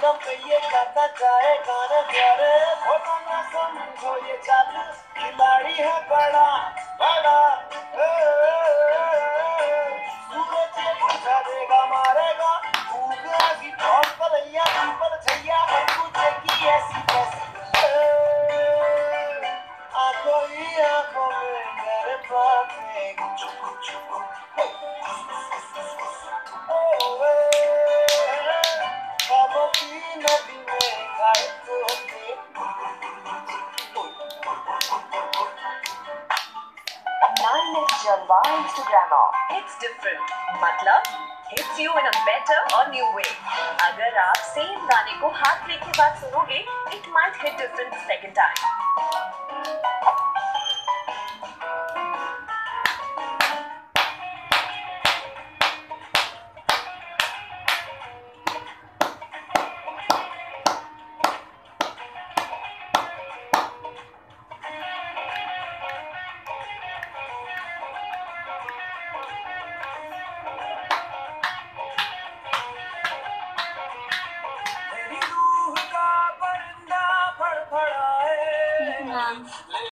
दम पे ये करना चाहे गाने प्यारे, खोटा ना समझो ये जादू, खिलाड़ी है बड़ा बड़ा। सूरज ये बुझा देगा मारेगा, भूख लगी बहुत कलैया पीपल छैया, पूछेगी ऐसी कैसी। आंखों ही आंखों में मेरे बातें चुप चुप। ख्वाबों की नदी में गायब होके। Nine is Jalwa Instagrammer. It's different. मतलब hits you in a better or new way. अगर आप सेम गाने को हाथ ब्रेक के बाद सुनोगे, it might hit different the second time.